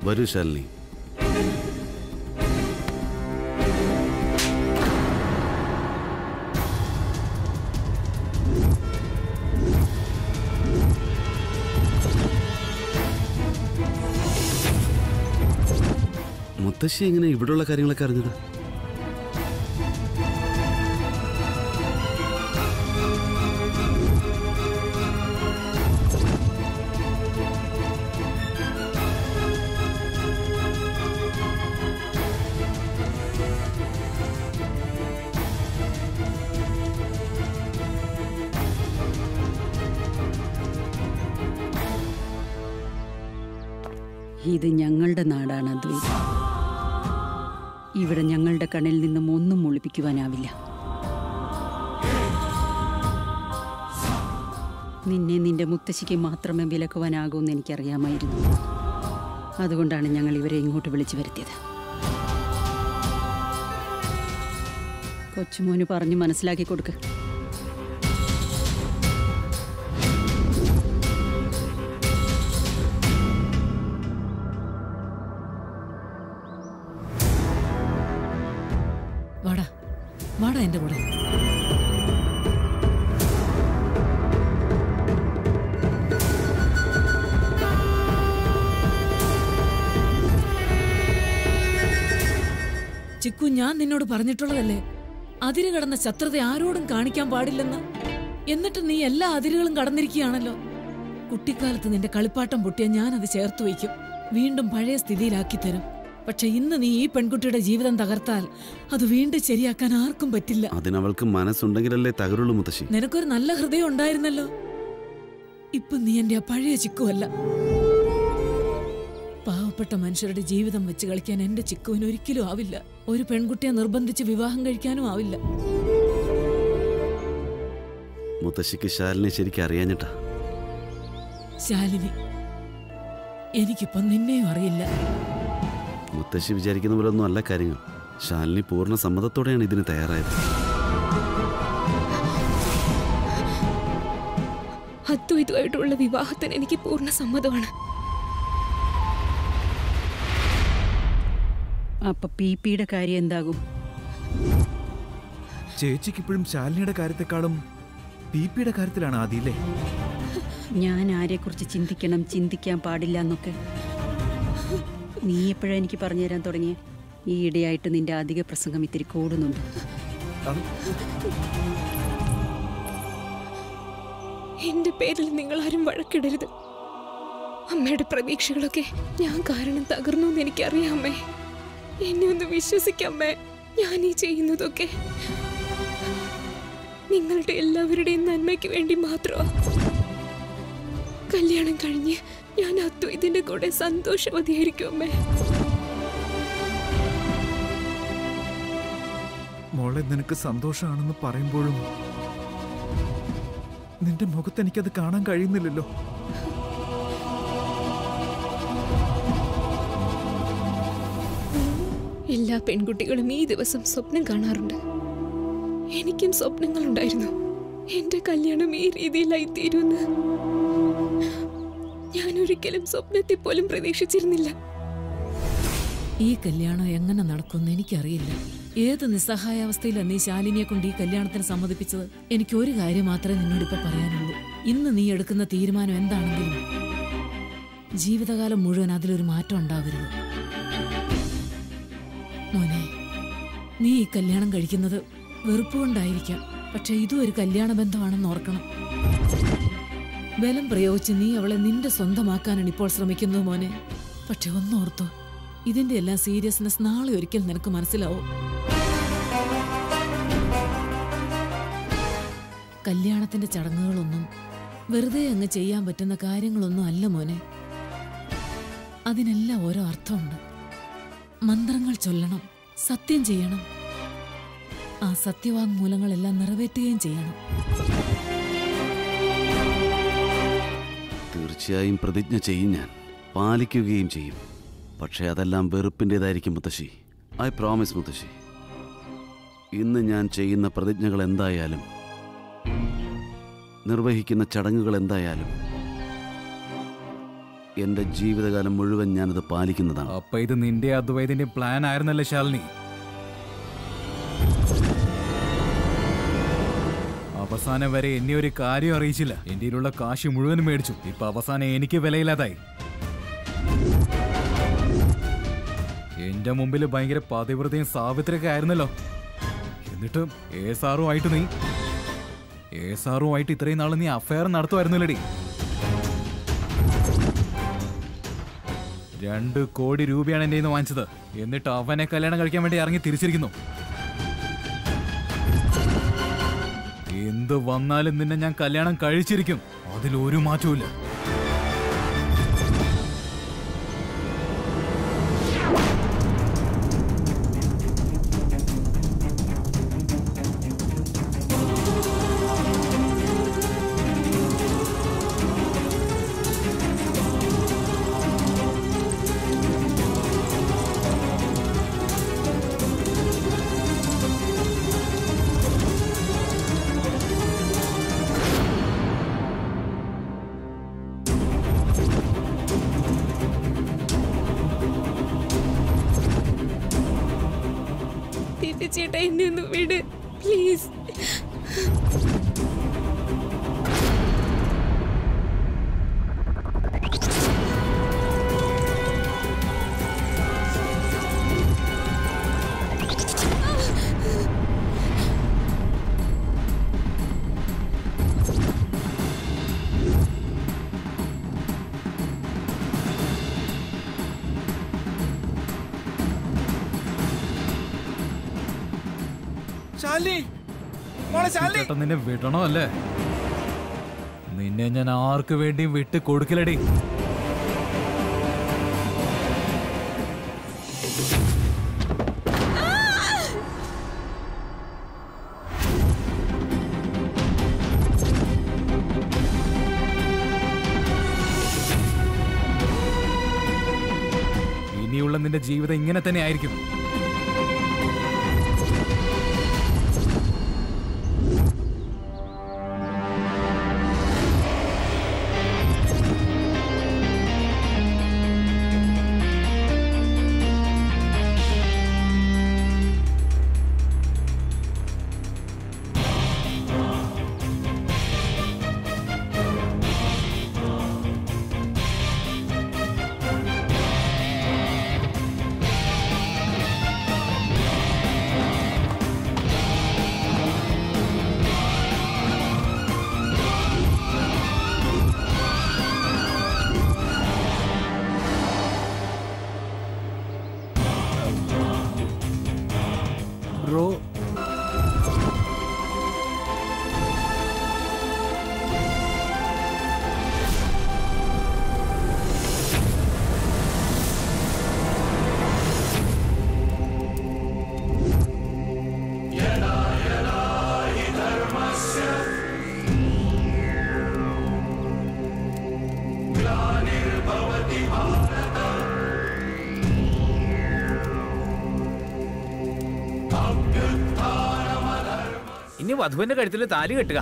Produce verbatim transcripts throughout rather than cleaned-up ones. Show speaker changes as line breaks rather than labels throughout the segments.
വരൂ ശാലിനി. മുത്തശ്ശി എങ്ങനെ ഇവിടെയുള്ള കാര്യങ്ങളൊക്കെ അറിഞ്ഞത്?
ഇത് ഞങ്ങളുടെ നാടാണ് അദ്വൈത്. ഇവിടെ ഞങ്ങളുടെ കണ്ണിൽ നിന്നും ഒന്നും ഒളിപ്പിക്കുവാനാവില്ല. നിന്നെ നിന്റെ മുത്തശ്ശിക്ക് മാത്രമേ വിലക്കുവാനാകൂന്ന് എനിക്കറിയാമായിരുന്നു. അതുകൊണ്ടാണ് ഞങ്ങൾ ഇവരെ ഇങ്ങോട്ട് വിളിച്ചു വരുത്തിയത്. കൊച്ചുമോന് പറഞ്ഞു മനസ്സിലാക്കി കൊടുക്ക്.
വാടാ വാടാ എൻ്റെ കൂടെ. ചിക്കു, ഞാൻ നിന്നോട് പറഞ്ഞിട്ടുള്ളതല്ലേ അതിര് കടന്ന ശത്രുത ആരോടും കാണിക്കാൻ പാടില്ലെന്ന്. എന്നിട്ട് നീ എല്ലാ അതിരുകളും കടന്നിരിക്കുകയാണല്ലോ. കുട്ടിക്കാലത്ത് നിന്റെ കളിപ്പാട്ടം പൊട്ടിയ ഞാനത് ചേർത്ത് വയ്ക്കും, വീണ്ടും പഴയ സ്ഥിതിയിലാക്കി തരും. പക്ഷെ ഇന്ന് നീ ഈ പെൺകുട്ടിയുടെ ജീവിതം തകർത്താൽ അത് വീണ്ടും ശരിയാക്കാൻ ആർക്കും പറ്റില്ല.
അതിനവൾക്ക് മനസ്സുണ്ടെങ്കിലല്ലേ തകരുള്ളൂ മുത്തശ്ശി.
നിനക്കൊരു നല്ല ഹൃദയം ഉണ്ടായിരുന്നല്ലോ. ഇപ്പൊ നീ എന്റെ ആ പഴയ ചിക്കുവല്ല. പാവപ്പെട്ട മനുഷ്യരുടെ ജീവിതം വെച്ച് കളിക്കാൻ എന്റെ ചിക്കുവിന് ഒരിക്കലും ആവില്ല. ഒരു പെൺകുട്ടിയെ നിർബന്ധിച്ച് വിവാഹം കഴിക്കാനും ആവില്ല.
മുത്തശ്ശിക്ക് ശാലിനെ ശരിക്കും അറിയാഞ്ഞിട്ടാ.
ശാലിനി, എനിക്കിപ്പം നിന്നെയും അറിയില്ല.
മുത്തശ്ശി വിചാരിക്കുന്ന പോലെ ഒന്നും അല്ല കാര്യങ്ങൾ. ശാലിനി പൂർണ്ണ സമ്മതത്തോടെയാണ് ഇതിന് തയ്യാറായത്.
അദ്വൈതുമായിട്ടുള്ള വിവാഹത്തിന് എനിക്ക് പൂർണ്ണ സമ്മതമാണ്.
അപ്പൊ പി പിയുടെ കാര്യം എന്താകും?
ചേച്ചിക്ക് ഇപ്പോഴും ശാലിനിയുടെ കാര്യത്തെക്കാളും പി പിയുടെ കാര്യത്തിലാണ് ആദിയില്ലേ?
ഞാൻ ആരെക്കുറിച്ച് ചിന്തിക്കണം, ചിന്തിക്കാൻ പാടില്ല എന്നൊക്കെ നീ എപ്പോഴാ എനിക്ക് പറഞ്ഞു തരാൻ തുടങ്ങിയ? ഈ ഇടയായിട്ട് നിന്റെ അധിക പ്രസംഗം ഇത്തിരി കൂടുന്നുണ്ട്.
എന്റെ പേരിൽ നിങ്ങൾ ആരും വഴക്കിടരുത്. അമ്മയുടെ പ്രതീക്ഷകളൊക്കെ ഞാൻ കാരണം തകർന്നു എന്ന് എനിക്കറിയാമേ. എന്നെ ഒന്ന് വിശ്വസിക്കാമേ. ഞാൻ ഈ ചെയ്യുന്നതൊക്കെ നിങ്ങളുടെ എല്ലാവരുടെയും നന്മയ്ക്ക് വേണ്ടി മാത്രമാ. കല്യാണം കഴിഞ്ഞ് ഞാൻ അദ്വൈതിന്റെ കൂടെ സന്തോഷവതിയായിരിക്കും അമ്മേ.
മോളെ, നിനക്ക് സന്തോഷമാണെന്ന് പറയുമ്പോഴും നിന്റെ മുഖത്ത് എനിക്കത് കാണാൻ കഴിയുന്നില്ലല്ലോ.
എല്ലാ പെൺകുട്ടികളും ഈ ദിവസം സ്വപ്നം കാണാറുണ്ട്. എനിക്കും സ്വപ്നങ്ങളുണ്ടായിരുന്നു. എന്റെ കല്യാണം ഈ രീതിയിലായി തീരുമെന്ന് ഞാൻ ഒരിക്കലും സ്വപ്നത്തിൽ പോലും പ്രതീക്ഷിച്ചിരുന്നില്ല.
ഈ കല്യാണം എങ്ങനെ നടക്കുമെന്ന് എനിക്കറിയില്ല. ഏത് നിസ്സഹായാവസ്ഥയിലാണ് നീ ശാലിനിയെ കൊണ്ട് ഈ കല്യാണത്തിന് സമ്മതിപ്പിച്ചത്? എനിക്ക് ഒരു കാര്യം മാത്രമേ നിന്നോടിപ്പോ പറയാനുള്ളൂ. ഇന്ന് നീ എടുക്കുന്ന തീരുമാനം എന്താണെങ്കിലും ജീവിതകാലം മുഴുവൻ അതിലൊരു മാറ്റം ഉണ്ടാവരുത്. മോനെ, നീ ഈ കല്യാണം കഴിക്കുന്നത് വെറുപ്പുകൊണ്ടായിരിക്കാം. പക്ഷെ ഇതും ഒരു കല്യാണ ബന്ധമാണെന്ന് ഓർക്കണം. ബലം പ്രയോഗിച്ച് നീ അവളെ നിന്റെ സ്വന്തമാക്കാനാണ് ഇപ്പോൾ ശ്രമിക്കുന്നത് മോനെ. പക്ഷെ ഒന്നോർത്തോ, ഇതിന്റെ എല്ലാം സീരിയസ്നെസ് നാളെ ഒരിക്കൽ നിനക്ക് മനസ്സിലാവും. കല്യാണത്തിന്റെ ചടങ്ങുകളൊന്നും വെറുതെ അങ്ങ് ചെയ്യാൻ പറ്റുന്ന കാര്യങ്ങളൊന്നും അല്ല മോനെ. അതിനെല്ലാം ഓരോ അർത്ഥമുണ്ട്. മന്ത്രങ്ങൾ ചൊല്ലണം, സത്യം ചെയ്യണം, ആ സത്യവാങ്മൂലങ്ങളെല്ലാം നിറവേറ്റുകയും ചെയ്യണം.
തീർച്ചയായും പ്രതിജ്ഞ ചെയ്യും, ഞാൻ പാലിക്കുകയും ചെയ്യും. പക്ഷേ അതെല്ലാം വെറുപ്പിൻ്റെതായിരിക്കും മുത്തശ്ശി. ഐ പ്രോമിസ് മുത്തശ്ശി. ഇന്ന് ഞാൻ ചെയ്യുന്ന പ്രതിജ്ഞകൾ എന്തായാലും, നിർവഹിക്കുന്ന ചടങ്ങുകൾ എന്തായാലും എൻ്റെ ജീവിതകാലം മുഴുവൻ ഞാനത് പാലിക്കുന്നതാണ്.
അപ്പൊ ഇത് നിന്റെ അദ്വൈതിന്റെ പ്ലാൻ ആയിരുന്നല്ലേ ശാലിനി? അവസാനം വരെ എന്നെ ഒരു കാര്യം അറിയിച്ചില്ല. എന്റെയിലുള്ള കാശ് മുഴുവനും മേടിച്ചു. ഇപ്പൊ അവസാനം എനിക്ക് വിലയില്ലാതായി. എന്റെ മുമ്പിൽ ഭയങ്കര പതിവ്രതയും സാവിത്രിയൊക്കെ ആയിരുന്നല്ലോ. എന്നിട്ട് ഏ സാറുമായിട്ട് നീ ഏ സാറുമായിട്ട് ഇത്രയും നാള് നീ അഫയർ നടത്തുമായിരുന്നില്ലടി. രണ്ട് കോടി രൂപയാണ് എന്റെ നിന്ന് വാങ്ങിച്ചത്. എന്നിട്ട് അവനെ കല്യാണം കഴിക്കാൻ വേണ്ടി ഇറങ്ങി തിരിച്ചിരിക്കുന്നു. എന്ത് വന്നാലും നിന്നെ ഞാൻ കല്യാണം കഴിച്ചിരിക്കും. അതിലൊരു മാറ്റവും.
ചേട്ടാ, എന്നെ ഒന്ന് വിട് പ്ലീസ്.
നിന്നെ വിടണോ അല്ലേ? നിന്നെ ഞാൻ ആർക്ക് വേണ്ടിയും വിട്ട് കൊടുക്കില്ലടി. ഇനിയുള്ള നിന്റെ ജീവിതം ഇങ്ങനെ തന്നെ ആയിരിക്കും. ബ്രോ,
ഇനി വധുവിന്റെ കഴുത്തിൽ താലി കെട്ടുക.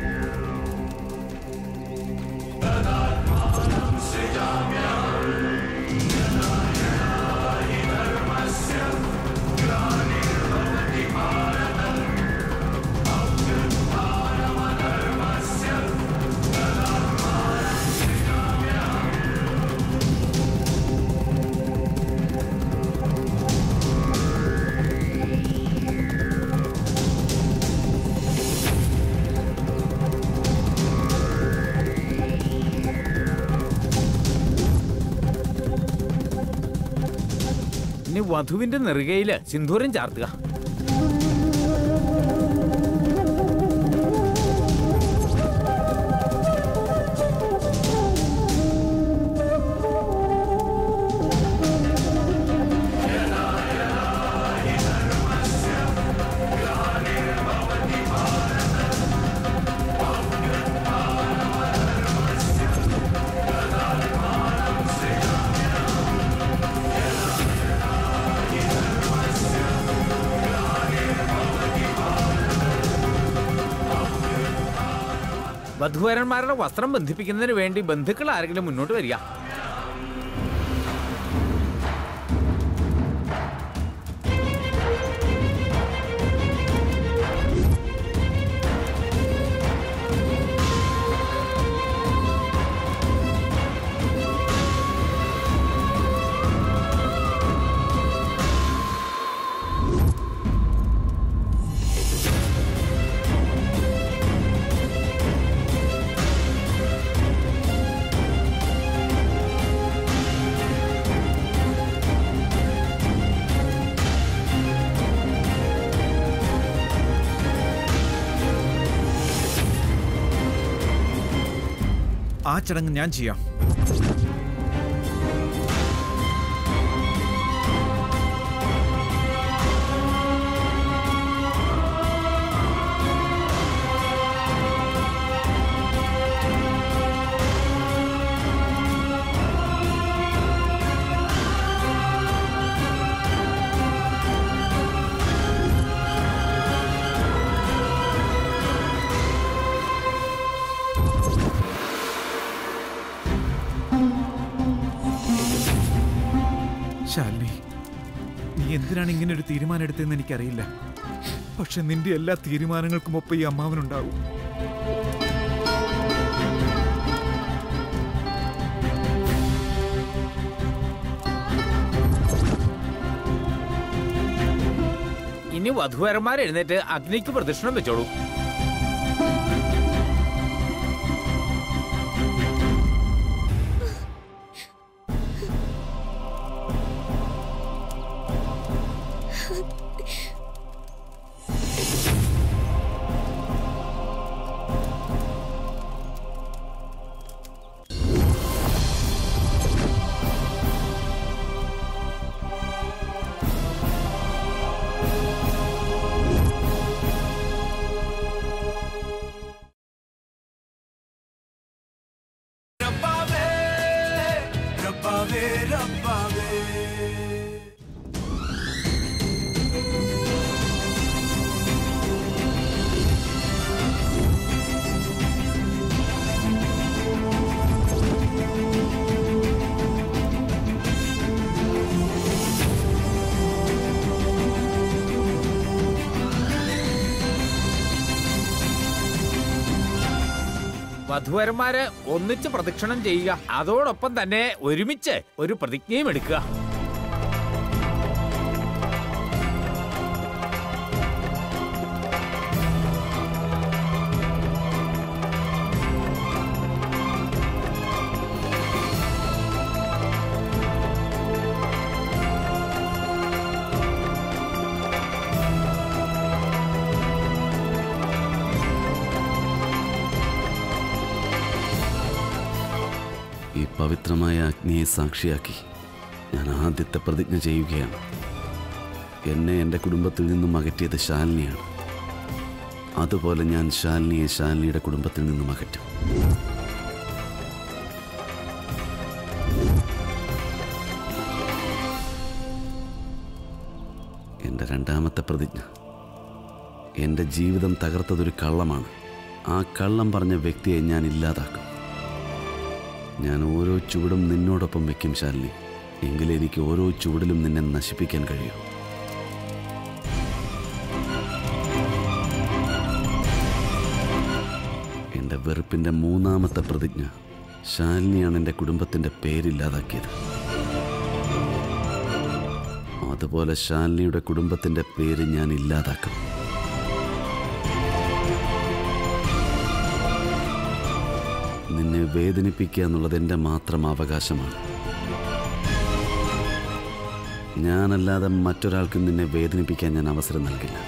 ഇനി വധുവിന്റെ നെറുകയില് സിന്ദൂരം ചാർത്തുക. വധുവരന്മാരുടെ വസ്ത്രം ബന്ധിപ്പിക്കുന്നതിന് വേണ്ടി ബന്ധുക്കൾ ആരെങ്കിലും മുന്നോട്ട് വരിക.
ആ ചടങ്ങ് ഞാൻ ചെയ്യാം. ശാലിനി, നീ എന്തിനാണ് ഇങ്ങനെ ഒരു തീരുമാനം എടുത്തതെന്ന് എനിക്കറിയില്ല. പക്ഷെ നിന്റെ എല്ലാ തീരുമാനങ്ങൾക്കും ഒപ്പം ഈ അമ്മാവനുണ്ടാവും.
ഇനി വധുവരന്മാർ എഴുന്നേറ്റ് അഗ്നിക്ക് പ്രദക്ഷിണം വെച്ചോളൂ. വധുവരന്മാര് ഒന്നിച്ച് പ്രദക്ഷിണം ചെയ്യുക. അതോടൊപ്പം തന്നെ ഒരുമിച്ച് ഒരു പ്രതിജ്ഞയും എടുക്കുക.
ഈ പവിത്രമായ അഗ്നിയെ സാക്ഷിയാക്കി ഞാൻ ആദ്യത്തെ പ്രതിജ്ഞ ചെയ്യുകയാണ്. എന്നെ എൻ്റെ കുടുംബത്തിൽ നിന്നും അകറ്റിയത് ശാലിനിയാണ്. അതുപോലെ ഞാൻ ശാലിനിയെ ശാലിനിയുടെ കുടുംബത്തിൽ നിന്നും അകറ്റും. എൻ്റെ രണ്ടാമത്തെ പ്രതിജ്ഞ, എൻ്റെ ജീവിതം തകർത്തതൊരു കള്ളമാണ്. ആ കള്ളം പറഞ്ഞ വ്യക്തിയെ ഞാൻ ഇല്ലാതാക്കും. ഞാൻ ഓരോ ചുവടും നിന്നോടൊപ്പം വെക്കും ശാലിനി. എങ്കിലും എനിക്ക് ഓരോ ചുവടിലും നിന്നെ നശിപ്പിക്കാൻ കഴിയും. എൻ്റെ വെറുപ്പിൻ്റെ മൂന്നാമത്തെ പ്രതിജ്ഞ, ശാലിനിയാണ് എൻ്റെ കുടുംബത്തിൻ്റെ പേരില്ലാതാക്കിയത്. അതുപോലെ ശാലിനിയുടെ കുടുംബത്തിൻ്റെ പേര് ഞാൻ ഇല്ലാതാക്കും. നിന്നെ വേദനിപ്പിക്കുക എന്നുള്ളത് എൻ്റെ മാത്രം അവകാശമാണ്. ഞാനല്ലാതെ മറ്റൊരാൾക്കും നിന്നെ വേദനിപ്പിക്കാൻ ഞാൻ അവസരം നൽകില്ല.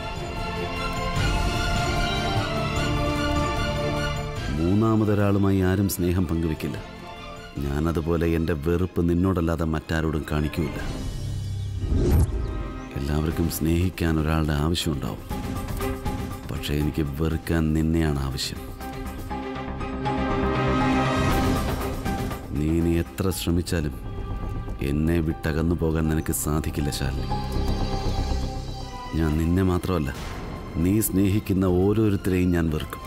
മൂന്നാമതൊരാളുമായി ആരും സ്നേഹം പങ്കുവെക്കില്ല. ഞാനതുപോലെ എൻ്റെ വെറുപ്പ് നിന്നോടല്ലാതെ മറ്റാരോടും കാണിക്കില്ല. എല്ലാവർക്കും സ്നേഹിക്കാൻ ഒരാളുടെ ആവശ്യമുണ്ടാവും. പക്ഷേ എനിക്ക് വെറുക്കാൻ നിന്നെയാണ് ആവശ്യം. നീ ഇനി എത്ര ശ്രമിച്ചാലും എന്നെ വിട്ടകന്നു പോകാൻ നിനക്ക് സാധിക്കില്ല ശാലിനി. ഞാൻ നിന്നെ മാത്രമല്ല, നീ സ്നേഹിക്കുന്ന ഓരോരുത്തരെയും ഞാൻ വെറുക്കും.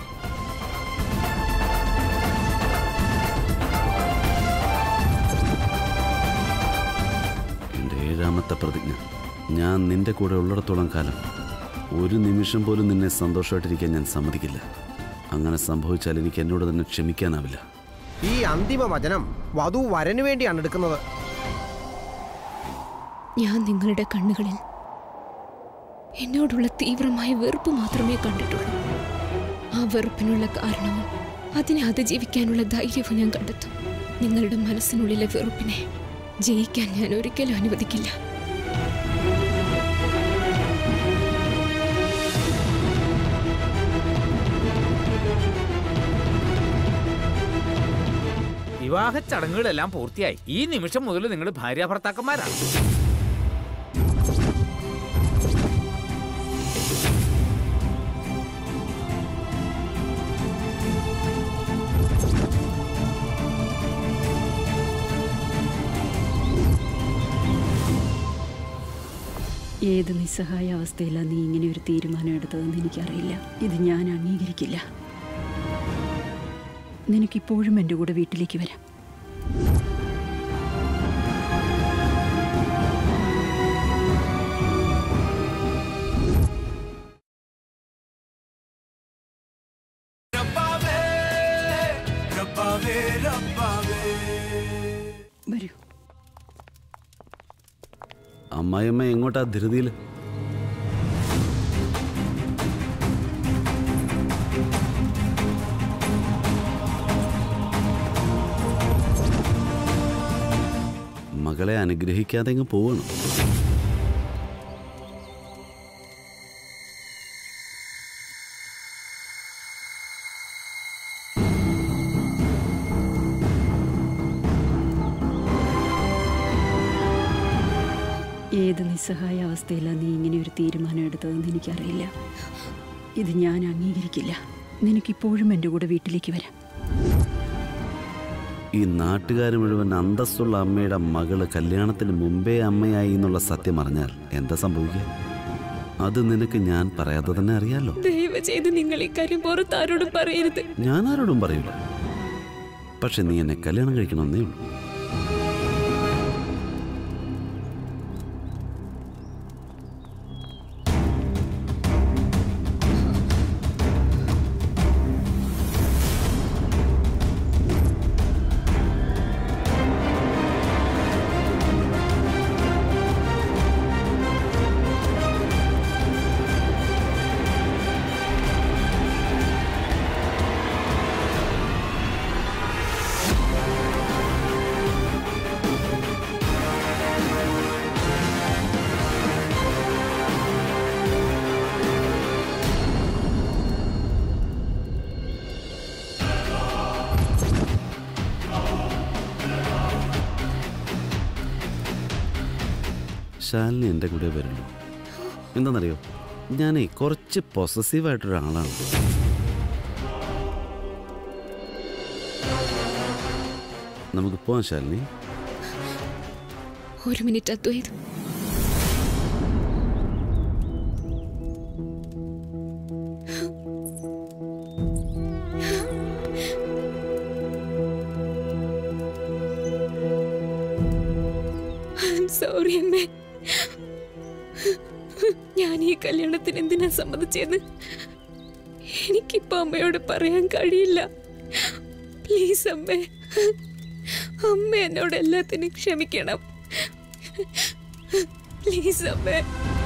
എൻ്റെ ഏഴാമത്തെ പ്രതിജ്ഞ, ഞാൻ നിന്റെ കൂടെ ഉള്ളിടത്തോളം കാലം ഒരു നിമിഷം പോലും നിന്നെ സന്തോഷമായിട്ടിരിക്കാൻ ഞാൻ സമ്മതിക്കില്ല. അങ്ങനെ സംഭവിച്ചാൽ എനിക്ക് എന്നോട് തന്നെ ക്ഷമിക്കാനാവില്ല.
ഈ അന്തിമ വചനം വധു വരന് വേണ്ടിയാണ് എടുക്കുന്നത്.
ഞാൻ നിങ്ങളുടെ കണ്ണുകളിൽ എന്നോടുള്ള തീവ്രമായ വെറുപ്പ് മാത്രമേ കണ്ടിട്ടുള്ളൂ. ആ വെറുപ്പിനുള്ള കാരണവും അതിനെ അതിജീവിക്കാനുള്ള ധൈര്യവും ഞാൻ കണ്ടെത്തും. നിങ്ങളുടെ മനസ്സിനുള്ളിലെ വെറുപ്പിനെ ജയിക്കാൻ ഞാൻ ഒരിക്കലും അനുവദിക്കില്ല.
വിവാഹ ചടങ്ങുകളെല്ലാം പൂർത്തിയായി. ഈ നിമിഷം മുതൽ നിങ്ങൾ ഭാര്യ ഭർത്താക്കന്മാരാണ്.
ഏത് നിസ്സഹായ അവസ്ഥയിലാണ് നീ ഇങ്ങനെ ഒരു തീരുമാനം എടുത്തതെന്ന് എനിക്കറിയില്ല. ഇത് ഞാൻ അംഗീകരിക്കില്ല. നിനക്കിപ്പോഴും എൻ്റെ കൂടെ വീട്ടിലേക്ക് വരാം. വരൂ.
അമ്മായിയമ്മ എങ്ങോട്ടാ ധൃതിയിൽ? മകളെ അനുഗ്രഹിക്കാതെ അങ്ങ് പോവണം.
ഏത് നിസ്സഹായ അവസ്ഥയിലാണ് നീ ഇങ്ങനെ ഒരു തീരുമാനം എടുത്തതെന്ന് എനിക്കറിയില്ല. ഇത് ഞാൻ അംഗീകരിക്കില്ല. നിനക്കിപ്പോഴും എൻ്റെ കൂടെ വീട്ടിലേക്ക് വരാം.
ഈ നാട്ടുകാർ മുഴുവൻ അന്തസ്സുള്ള അമ്മയുടെ മകള് കല്യാണത്തിന് മുമ്പേ അമ്മയായി എന്നുള്ള സത്യം അറിഞ്ഞാൽ എന്താ സംഭവിക്കുക? അത് നിനക്ക് ഞാൻ പറയാതെ തന്നെ അറിയാലോ.
ദയവ് ചെയ്ത് നിങ്ങൾ ഇക്കാര്യം പുറത്ത് ആരോടും പറയരുത്.
ഞാൻ ആരോടും പറയില്ല. പക്ഷെ നീ എന്നെ കല്യാണം കഴിക്കണമെന്നേ ഉള്ളൂ. ശാലിനി എൻ്റെ കൂടെ വരുള്ളൂ. എന്താണെന്നറിയോ, ഞാനേ കുറച്ച് പൊസസീവായിട്ടൊരാളാണ്. നമുക്ക് പോവാം ശാലിനി.
ഒരു മിനിറ്റ് അദ്വൈത്. സോറി അമ്മേ, ഞാൻ ഈ കല്യാണത്തിന് എന്തിനാ സമ്മതിച്ചെന്ന് എനിക്കിപ്പോ അമ്മയോട് പറയാൻ കഴിയില്ല. പ്ലീസ് അമ്മേ, അമ്മ എന്നോട് എല്ലാത്തിനും ക്ഷമിക്കണം. പ്ലീസ് അമ്മേ.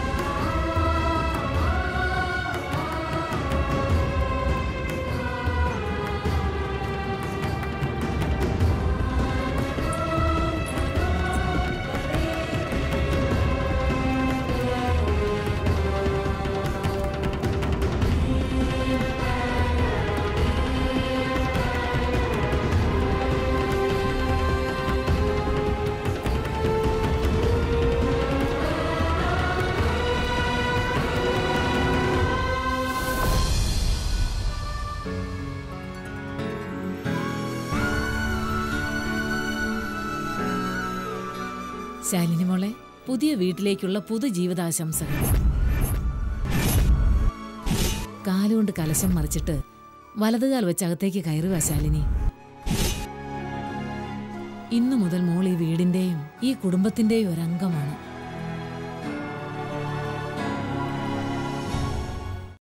ശാലിനി മോളെ, പുതിയ വീട്ടിലേക്കുള്ള പുതുജീവിതാശംസകൾ. കാലുകൊണ്ട് കലശം മറിച്ചിട്ട് വലതുകാൽ വെച്ച് അകത്തേക്ക് കയറുക ശാലിനി. ഇന്നു മുതൽ മോൾ ഈ വീടിന്റെയും ഈ കുടുംബത്തിന്റെയും ഒരംഗമാണ്.